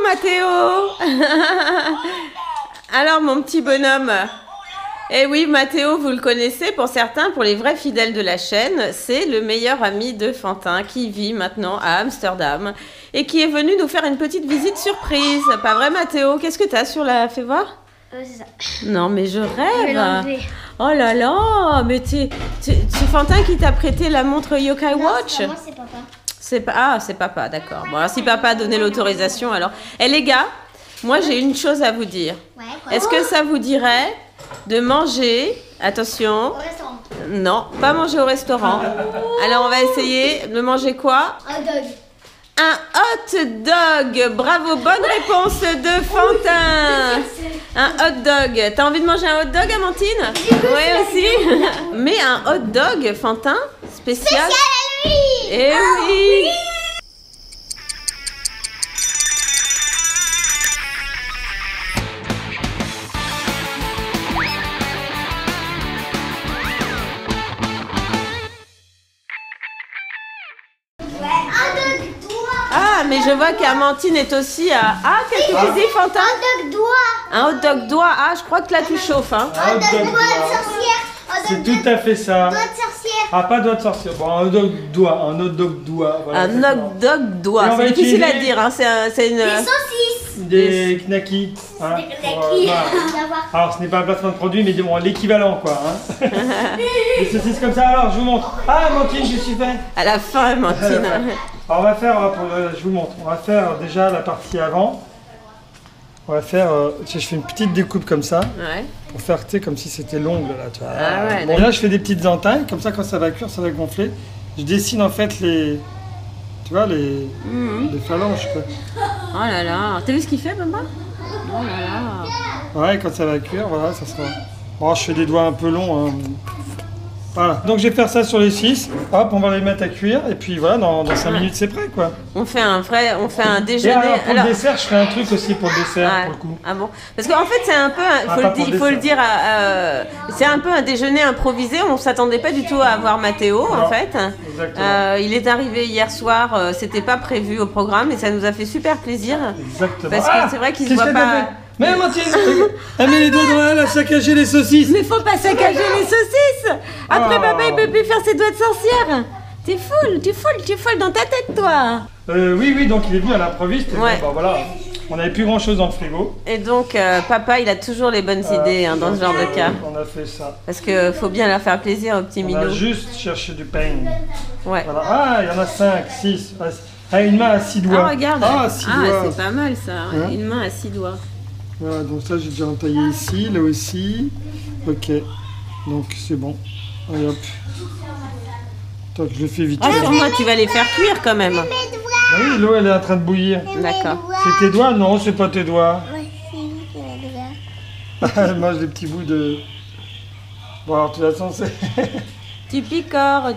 Mathéo. Alors mon petit bonhomme. Eh oui, Mathéo, vous le connaissez, pour certains, pour les vrais fidèles de la chaîne, c'est le meilleur ami de Fantin qui vit maintenant à Amsterdam et qui est venu nous faire une petite visite surprise. Pas vrai, Mathéo? Qu'est-ce que t'as sur la... Fais voir. C'est ça. Non, mais je rêve. l'enlever. Oh là là, mais c'est Fantin qui t'a prêté la montre Yokai Watch? Non, c'est papa. C'est pas... Ah, c'est papa, d'accord. Bon, alors si papa a donné l'autorisation, alors... Eh les gars, moi j'ai une chose à vous dire. Ouais, quoi? Est-ce que ça vous dirait de manger, attention, Au restaurant. non, pas manger au restaurant. Alors on va essayer de manger quoi? Un dog. Un hot dog. Bravo, bonne réponse de Fantin. Un hot dog. T'as envie de manger un hot dog, Amandine? Oui aussi. Mais un hot dog, Fantin, spécial. Spécial à lui. Eh oui. Ah, mais je vois qu'Amandine est aussi à... Ah, qu'est-ce que tu dis, Fantin? Un dog doigt. Un hot dog doigt. Ah, je crois que là, tu chauffes, hein. Un dog doigt de sorcière. C'est tout à fait ça. Doigt de sorcière. Ah, pas doigt de sorcière. Bon, un hot dog doigt. Un hot dog doigt. Voilà, Un hot dog Et doigt. on va C'est difficile à utiliser- dire, hein. C'est une... Des saucisses. Des knackis. Hein, Des pour, knackis. voilà. Alors, ce n'est pas un placement de produit, mais bon, l'équivalent, quoi. Hein. Des saucisses comme ça. Alors, je vous montre. Ah, Amandine, je suis fait. À la fin, Amandine. Alors, on va faire, je vous montre. On va faire déjà la partie avant. On va faire, je fais une petite découpe comme ça. Ouais. Pour faire, tu sais, comme si c'était l'ongle, là, tu vois. Ah ouais, Bon, là, je fais des petites entailles, comme ça, quand ça va cuire, ça va gonfler. Je dessine, en fait, les... Tu vois, les phalanges, quoi. Oh là là. T'as vu ce qu'il fait, maman? Oh là là. Ouais, quand ça va cuire, voilà, ça sera... Bon, je fais des doigts un peu longs, hein. Voilà. Donc, je vais faire ça sur les 6. Hop, on va les mettre à cuire. Et puis, voilà, dans 5 minutes, c'est prêt, quoi. On fait un Et déjeuner. alors, pour le dessert, je ferai un truc aussi pour le dessert, Ouais. pour le coup. Ah bon? Parce qu'en fait, c'est un peu, Ah, pas pour il faut le dessert. dire, c'est un peu un déjeuner improvisé. On s'attendait pas du tout à avoir Mathéo, en Non, fait. exactement. Il est arrivé hier soir. C'était pas prévu au programme et ça nous a fait super plaisir. Exactement. Parce que c'est vrai qu'il se qu'est-ce voit que t'as pas. fait Mais Amandine, elle met les doigts dans elle, elle a saccagé les saucisses. Mais faut pas saccager les saucisses. Après, Oh. papa, il peut plus faire ses doigts de sorcière. T'es folle dans ta tête, toi. Oui, donc il est venu à l'improviste. et Ouais. bon, bah, voilà, on n'avait plus grand chose dans le frigo. Et donc, papa, il a toujours les bonnes idées dans ce genre de cas. On a fait ça. Parce que faut bien leur faire plaisir aux petits On a minous. juste cherché du pain. Ouais. Voilà. Ah, il y en a 5, 6. Ah, une main à 6 doigts. Ah, regarde. Ah, 6 doigts. c'est pas mal ça. Hein? Une main à 6 doigts. Voilà, donc ça j'ai déjà entaillé ici, là aussi. Ok, donc c'est bon. Allez hop. Attends, je le fais vite. Ah, fait. sur moi, tu vas les faire cuire quand même. Ah oui, l'eau elle est en train de bouillir. D'accord. C'est tes doigts? Non, c'est pas tes doigts. Ouais, c'est mes doigts. Elle mange des petits bouts de... Bon alors de toute façon c'est... Tu picores.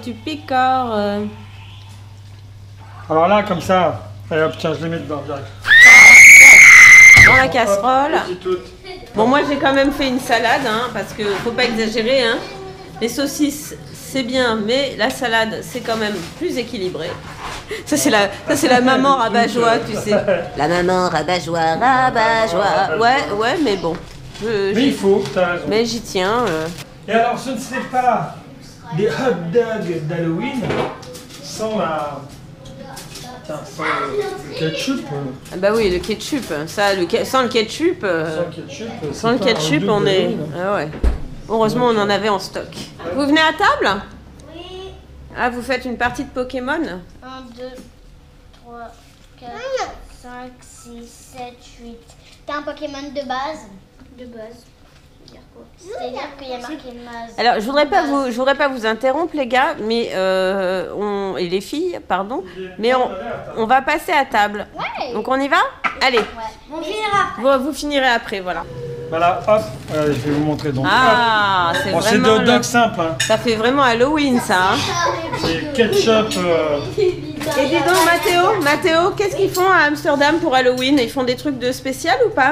Alors là comme ça, allez hop tiens je les mets dedans direct. Dans la casserole. Hop, petite toute. Bon, moi, j'ai quand même fait une salade, hein, parce que faut pas exagérer, hein. Les saucisses, c'est bien, mais la salade, c'est quand même plus équilibré. Ça, c'est la maman rabat-joie, tu sais. La maman rabat-joie. Ouais, mais bon. Mais il faut, t'as raison. Mais j'y tiens. Et alors ce ne serait pas des hot dogs d'Halloween sans la... Tiens, sans le ketchup. Ah bah oui, le ketchup. Ça, sans le ketchup, Sans le ketchup, on est... Ah ouais. Heureusement, on en avait en stock. Vous venez à table? Oui. Ah, vous faites une partie de Pokémon? 1, 2, 3, 4, 5, 6, 7, 8. T'as un Pokémon de base? De base. C'est-à-dire qu'il y a marqué Maz. Alors, je voudrais pas vous interrompre, les gars, mais et les filles, pardon, mais on va passer à table. Ouais. Donc, on y va? Allez, Ouais. On finira. vous finirez après, voilà. Voilà, hop, je vais vous montrer donc. Ah, c'est Bon, c'est des vraiment... hot dogs simples, hein. Ça fait vraiment Halloween, ça. Hein. C'est ketchup. Et dis donc, Mathéo, qu'est-ce qu'ils font à Amsterdam pour Halloween? Ils font des trucs de spécial ou pas?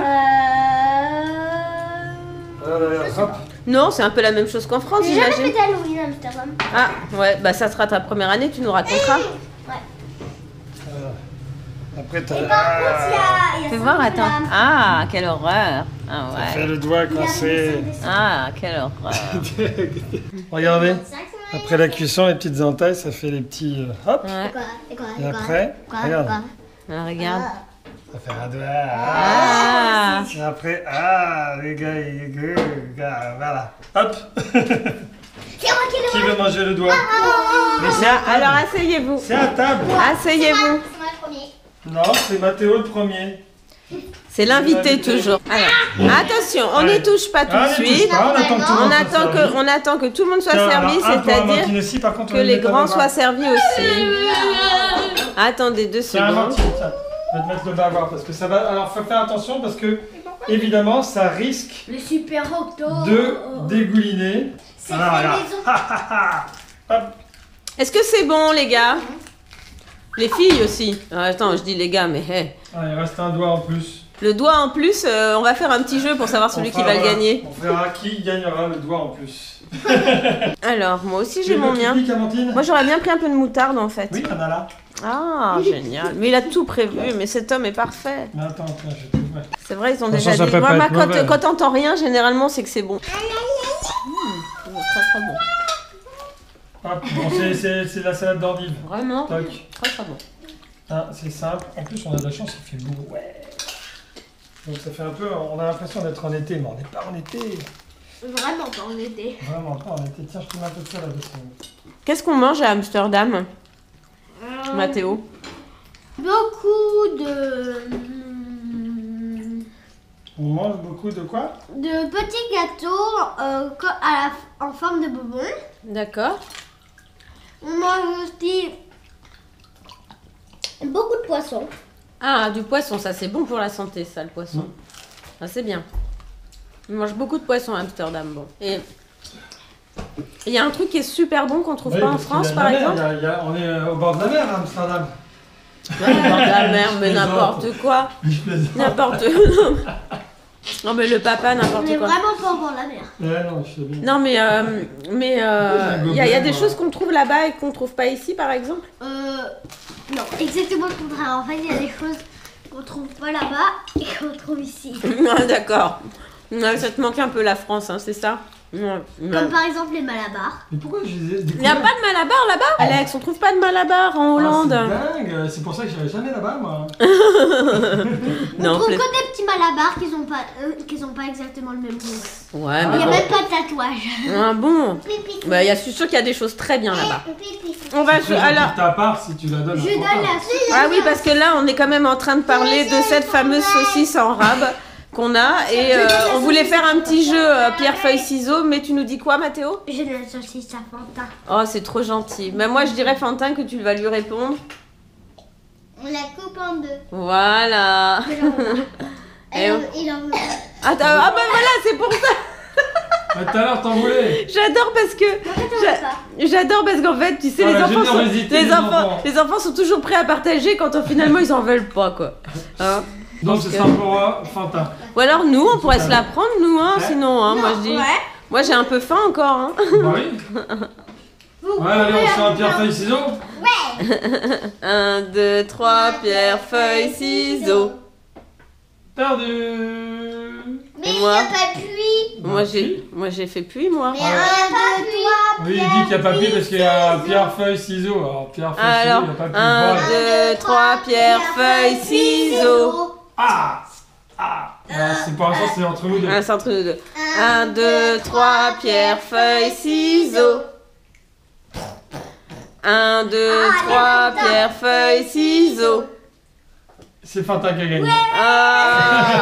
Hop. Non, c'est un peu la même chose qu'en France, J'ai jamais j'imagine. fait d'Halloween à Amsterdam. Ah, ouais, bah ça sera ta première année, tu nous raconteras. Ouais. Après, t'as... Par contre, il y a Fais fais voir, attends. Ah, quelle horreur. Ah Ça fait ouais. le doigt quand c'est... Ah, quelle horreur. Regardez, après la cuisson, les petites entailles, ça fait les petits... hop. Ouais. Et après, regarde, Ah, regarde. ça fait un doigt. Ah. Et après, les gars, voilà. Hop. C'est moi qui Qui le veut manger le doigt? Mais c'est Non, à table. alors asseyez-vous. C'est à table. Asseyez-vous. C'est moi le premier. Non, c'est Mathéo le premier. C'est l'invité toujours. Alors, attention, on Allez. n'y touche pas tout de Ah, ne touche suite. pas, on attend que tout le On monde soit attend servi. on attend que tout le monde soit Tiens, servi, alors, un pour c'est-à-dire Amandine aussi, par contre, on que va les mettre à grands la soient barre. servis aussi. Attendez 2 Tiens, secondes. Amandine, tiens. Je vais te mettre le bavoir parce que ça va. Alors, faut faire attention parce que, évidemment, ça risque Le super octo. de dégouliner. C'est Alors, fait regarde. maison. Hop. Est-ce que c'est bon, les gars? Les filles aussi. Ah, attends, je dis les gars, mais hey. Ah, il reste un doigt en plus. Le doigt en plus, on va faire un petit jeu pour savoir celui qui va le gagner. On verra qui gagnera le doigt en plus. Alors, moi aussi Tu j'ai veux mon que tu mien. piques, Amandine? Moi j'aurais bien pris un peu de moutarde en fait. Oui, on a là. Ah, génial. Mais il a tout prévu, mais cet homme est parfait. Mais attends, tiens, je vais te... ouais. C'est vrai, ils ont Attention, déjà ça dit. peut pas Moi, être quand, mauvais. quand t'entends rien, généralement, c'est que c'est bon. Très très bon. Hop, bon, c'est la salade d'endive. Vraiment, Toc. très très bon. Ah, c'est simple. En plus, on a de la chance, il fait beau. Ouais. Donc ça fait un peu... On a l'impression d'être en été, mais on n'est pas en été. Vraiment pas en été. Vraiment pas en été. Tiens, je te mets un peu de ça là-dessus. Qu'est-ce qu'on mange à Amsterdam, Mathéo? Beaucoup de On mange beaucoup de quoi? petits gâteaux en forme de bonbons. D'accord. On mange aussi beaucoup de poissons. Ah, du poisson, ça c'est bon pour la santé, ça, le poisson. Ah, c'est bien. On mange beaucoup de poissons à Amsterdam, bon. Et il y a un truc qui est super bon qu'on trouve Oui, pas en parce qu'il y a France, de par la mer, exemple. on est au bord de la mer à Amsterdam. Ouais, au bord de la mer, mais Je plaisante. n'importe quoi. Je plaisante. N'importe. Non, mais le papa, On n'importe est quoi. vraiment pas au bord de la mer. Ouais, non, je sais bien. Non, mais il y a des moi. choses qu'on trouve là-bas et qu'on trouve pas ici, par exemple. Non, exactement le contraire. En fait, il y a des choses qu'on trouve pas là-bas et qu'on trouve ici. Ah, d'accord. Ouais, ça te manque un peu la France, hein, c'est ça? Ouais. Comme par exemple les malabars. Mais pourquoi je les ai Il n'y a pas de Malabar là-bas, Alex? On trouve pas de Malabar en Hollande. C'est dingue, c'est pour ça que j'irai jamais là-bas, moi. On Non, trouve pla- que des petits malabars qui ont pas exactement le même goût. Ouais, Il mais n'y a bon. même pas de tatouage. Ah bon? Bah, je suis sûre qu'il y a des choses très bien là-bas. On va Après, alors. ta part si tu la donnes. Je donne la suite. Ah oui, parce que là, on est quand même en train de parler de cette fameuse saucisse en rab qu'on a. Et on voulait faire un petit jeu pierre, feuille, ciseaux. Mais tu nous dis quoi, Mathéo? Je donne la saucisse à Fantin. Oh, c'est trop gentil. Mais moi, je dirais, Fantin, que tu vas lui répondre. On la coupe en deux. Voilà. Et on- Il en veut. Attends, ah bah voilà, c'est pour ça. Tout à l'heure, t'en voulais. J'adore parce que. J'adore parce qu'en fait, tu sais, Ah, les la enfants, générosité des enfants. les enfants sont toujours prêts à partager quand finalement ils en veulent pas, quoi. Hein? Donc ce sera pour Fantin. Ou alors nous, on pourrait se la prendre, nous, hein, Ouais. sinon, hein, moi je dis. Ouais. Moi j'ai un peu faim encore, hein. Bah oui. Ouais, allez, on fait un pierre, feuille, ciseaux. 1, 2, 3, pierre, feuille, ciseaux. Perdu. Mais il moi n'y a pas pluie. Moi j'ai fait puis, moi. Mais il n'y a pas pluie. Oui, il dit qu'il n'y a pas pu parce qu'il y a pierre, feuille, ciseaux. Alors, pierre, feuille, ciseaux, Alors, il n'y a pas pu. 1, Bon, 2, 3, pierre, feuille, ciseaux. Ah. C'est pour l'instant, c'est entre nous deux. Ah, c'est entre nous deux. 1, 2, 3, pierre, feuille, ciseaux. 1, 2, 3, pierre, feuille, ciseaux. C'est Fantin qui a gagné. Ah.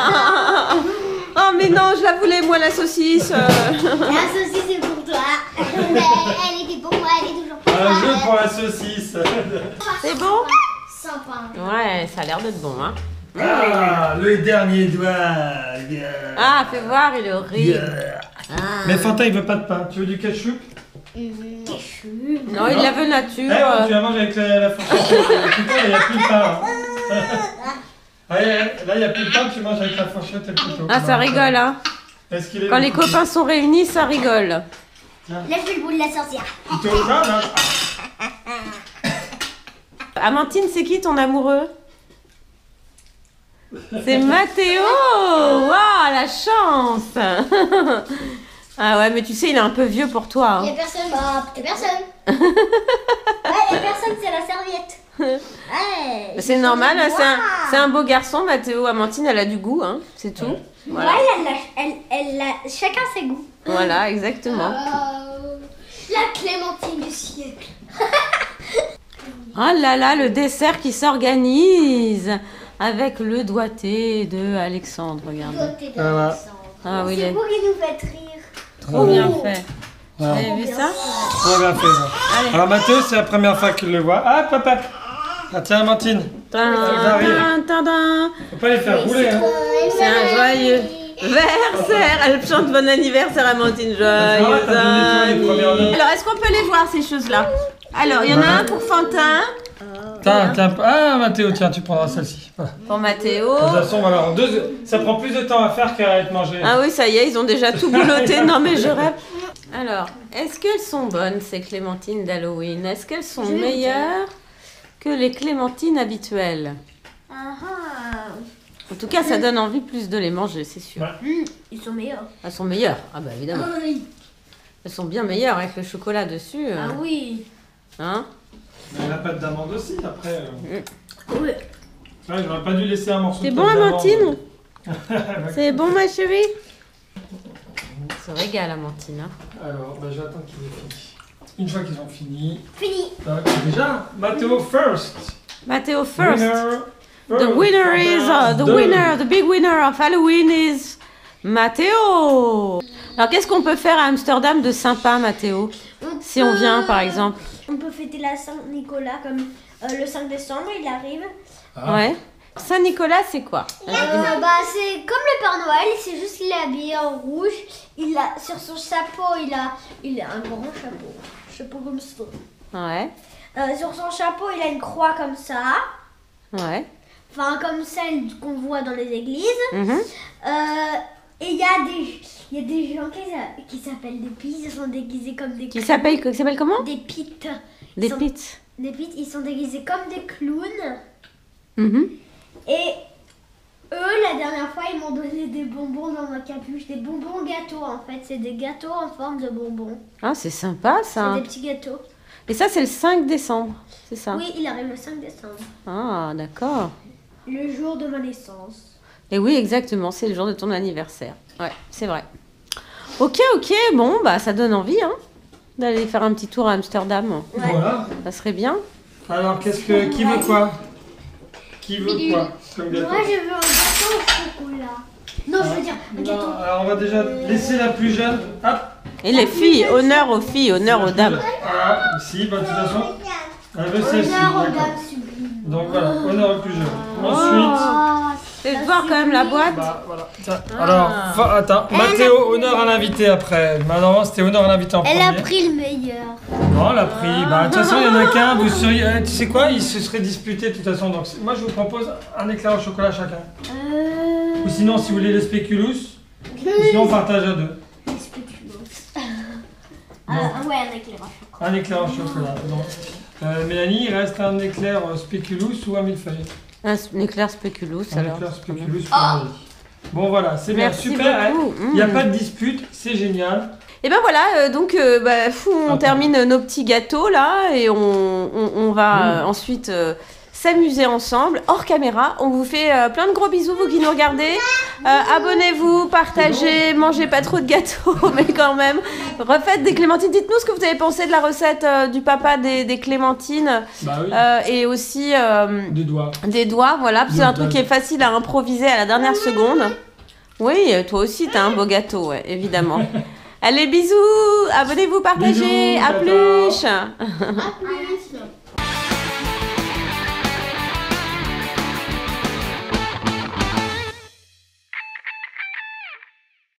Oh mais non, je la voulais moi la saucisse. La saucisse est pour toi. Mais elle était pour moi, elle est toujours pour Un jeu toi. pour la saucisse. C'est bon? Sympa. Ouais, ça a l'air d'être bon, hein. Ah, le dernier doigt. Ah, fais voir, il est horrible. Mais Fantin, il veut pas de pain. Tu veux du ketchup? Non, il la veut Eh, nature. tu vas manger avec la fourchette. Putain, il n'y a plus de pain. Allez, là, il n'y a plus de pain, tu manges avec la fourchette et le couteau. Ah, ça rigole, hein. Est-ce qu'il est Quand les copains sont réunis, ça rigole. Lève le bout de la sorcière. Couteau là, là. Amandine, c'est qui ton amoureux? C'est Mathéo. Waouh, la chance. Ah ouais, mais tu sais, il est un peu vieux pour toi. Il n'y Hein. a personne. Bah, t'es personne. Ouais, il n'y a personne, c'est la serviette. Ouais, C'est normal, hein, c'est un beau garçon, Mathéo. Amandine, elle a du goût, hein, c'est tout. Voilà. Ouais, chacun ses goûts. Voilà, exactement. La clémentine du siècle. Oh là là, le dessert qui s'organise avec le doigté de Alexandre, regardez. Côté de Voilà. Alexandre. Ah oui, il C'est est vous qui nous faites rire. trop bien fait. Vous Voilà. avez vu ça? Très bien fait. Ça. Allez. Alors Mathéo, c'est la première fois qu'il le voit. Ah, papa. Ah tiens, Amandine. Faut pas les faire rouler. Hein. C'est un joyeux anniversaire. Elle chante bon anniversaire, Amandine. Ça va, Joyeux t'as donné tous les premières notes. Alors, est-ce qu'on peut les voir, ces choses-là? Alors, il y en a un pour Fantin, Tiens, ah Mathéo, tiens, tu prendras celle-ci. Voilà. pour Mathéo. De toute façon, voilà, ça prend plus de temps à faire qu'à être mangé. Ah oui, ça y est, ils ont déjà tout boulotté. Non, mais je rêve. Alors, est-ce qu'elles sont bonnes, ces clémentines d'Halloween? Est-ce qu'elles sont meilleures que les clémentines habituelles? En tout cas, ça donne envie plus de les manger, c'est sûr. Ouais. Ils sont meilleurs. Elles sont meilleures. Ah bah évidemment. Elles sont bien meilleures avec le chocolat dessus. Ah oui. Hein? Mais la pâte d'amande aussi, après. Oui. Ouais, j'aurais pas dû laisser un morceau C'est de bon, pâte d'amande. Amandine? C'est bon, ma chérie? On se régale, Amandine. Hein? Alors, bah, j'attends qu'ils aient fini. Une fois qu'ils ont fini. Fini. Déjà, Mathéo first. Mathéo first. Winner. The winner is, the big winner of Halloween is Mathéo. Alors, qu'est-ce qu'on peut faire à Amsterdam de sympa, Mathéo? Si on vient, par exemple. On peut fêter la Saint-Nicolas comme le 5 décembre, il arrive. Ah. Ouais. Saint-Nicolas, c'est quoi? Bah, c'est comme le Père Noël, c'est juste qu'il est habillé en rouge. Il a, sur son chapeau, il a un grand chapeau comme ça. Ouais. Sur son chapeau, il a une croix comme ça. Ouais. Enfin, comme celle qu'on voit dans les églises. Mhm. Et il y a des gens qui s'appellent des pites, ils sont déguisés comme des Qui s'appelle comment? des pites. Des Ils sont- pites. Des pites, ils sont déguisés comme des clowns. Mhm. Et eux, la dernière fois, ils m'ont donné des bonbons dans ma capuche. Des bonbons gâteaux, en fait. C'est des gâteaux en forme de bonbons. Ah, c'est sympa, ça. C'est des petits gâteaux. Et ça, c'est le 5 décembre, c'est ça? Oui, il arrive le 5 décembre. Ah, d'accord. Le jour de ma naissance. Et oui, exactement, c'est le jour de ton anniversaire. Ouais, c'est vrai. Ok, bon, bah ça donne envie, hein, d'aller faire un petit tour à Amsterdam. Ouais. Voilà. Ça serait bien. Alors, qui veut quoi? Qui veut quoi comme gâteau? Moi, je veux un gâteau au chocolat. Non, je veux dire un Non, gâteau. alors on va déjà laisser la plus jeune. Hop. Et les filles, honneur aux filles, honneur aux dames. Ah, si, bah, de toute façon, elle veut celle-ci. Honneur aux D'accord. dames sublimes. Donc voilà, honneur au plus jeune. Oh. Ensuite, Fais voir quand même la boîte. bah voilà. Tiens, alors, attends, Mathéo, honneur à l'invité après. Maintenant, c'était honneur à l'invité en Elle premier. a pris le meilleur. Non, elle a pris. Bah, de toute façon, il y en a qu'un. Vous seriez. Tu sais quoi? Ils se seraient disputés de toute façon. Donc, moi, je vous propose un éclair au chocolat chacun. Ou sinon, si vous voulez les spéculoos, ou sinon, on partage à deux. Ouais, un éclair au chocolat. Un éclair au chocolat. Donc, Mélanie, il reste un éclair spéculoos ou un millefeuille. Un éclair spéculoos, Un alors. éclair spéculoos pour Mélanie. Bon, voilà, c'est bien. Merci Super. beaucoup. Il n'y a pas de dispute, c'est génial. Et ben voilà, donc on termine nos petits gâteaux là et on va ensuite s'amuser ensemble hors caméra. On vous fait plein de gros bisous, vous qui nous regardez. Abonnez-vous, partagez, mangez pas trop de gâteaux, mais quand même. Refaites des clémentines. Dites-nous ce que vous avez pensé de la recette du papa des clémentines. Bah oui. Et aussi Des doigts. des doigts, voilà. C'est un truc qui est facile à improviser à la dernière seconde. Oui, toi aussi, t'as un beau gâteau, ouais, évidemment. Allez, bisous, abonnez-vous, partagez, Bisous, à tata. plus. À plus.